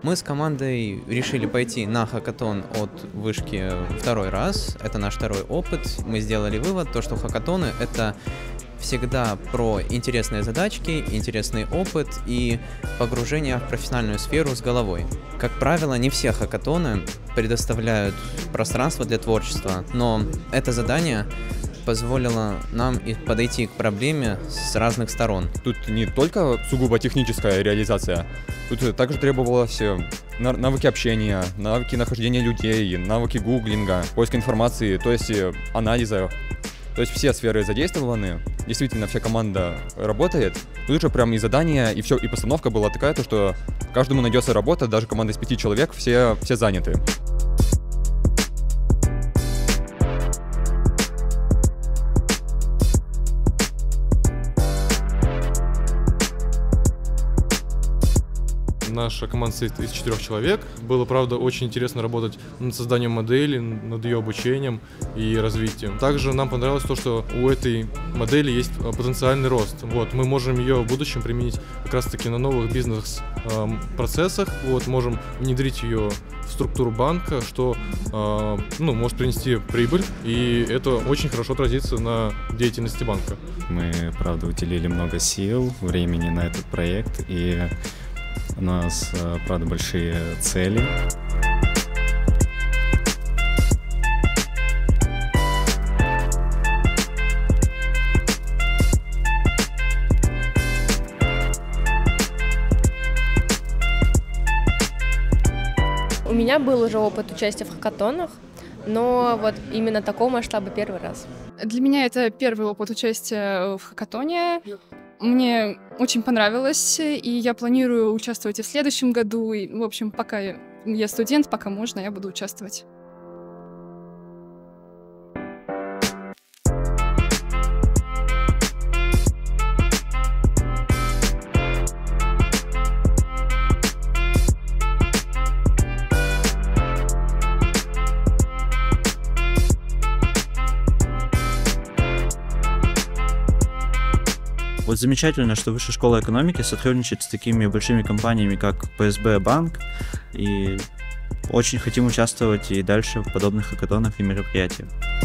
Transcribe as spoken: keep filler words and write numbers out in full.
Мы с командой решили пойти на хакатон от вышки второй раз. Это наш второй опыт. Мы сделали вывод, то, что хакатоны — это всегда про интересные задачки, интересный опыт и погружение в профессиональную сферу с головой. Как правило, не все хакатоны предоставляют пространство для творчества, но это задание позволило нам и подойти к проблеме с разных сторон. Тут не только сугубо техническая реализация, тут также требовалось навыки общения, навыки нахождения людей, навыки гуглинга, поиска информации, то есть анализа. То есть все сферы задействованы, действительно вся команда работает. Тут же прям и задание, и все, и постановка была такая, то, что каждому найдется работа, даже команда из пяти человек, все, все заняты. Наша команда состоит из четырех человек. Было, правда, очень интересно работать над созданием модели, над ее обучением и развитием. Также нам понравилось то, что у этой модели есть потенциальный рост. Вот, мы можем ее в будущем применить как раз-таки на новых бизнес-процессах. Вот, можем внедрить ее в структуру банка, что э, ну, может принести прибыль, и это очень хорошо отразится на деятельности банка. Мы, правда, уделили много сил, времени на этот проект, и у нас, правда, большие цели. У меня был уже опыт участия в хакатонах, но вот именно такого масштаба первый раз. Для меня это первый опыт участия в хакатоне. Мне очень понравилось, и я планирую участвовать и в следующем году. И, в общем, пока я студент, пока можно, я буду участвовать. Вот замечательно, что Высшая школа экономики сотрудничает с такими большими компаниями, как пэ эс бэ банк, и очень хотим участвовать и дальше в подобных хакатонах и мероприятиях.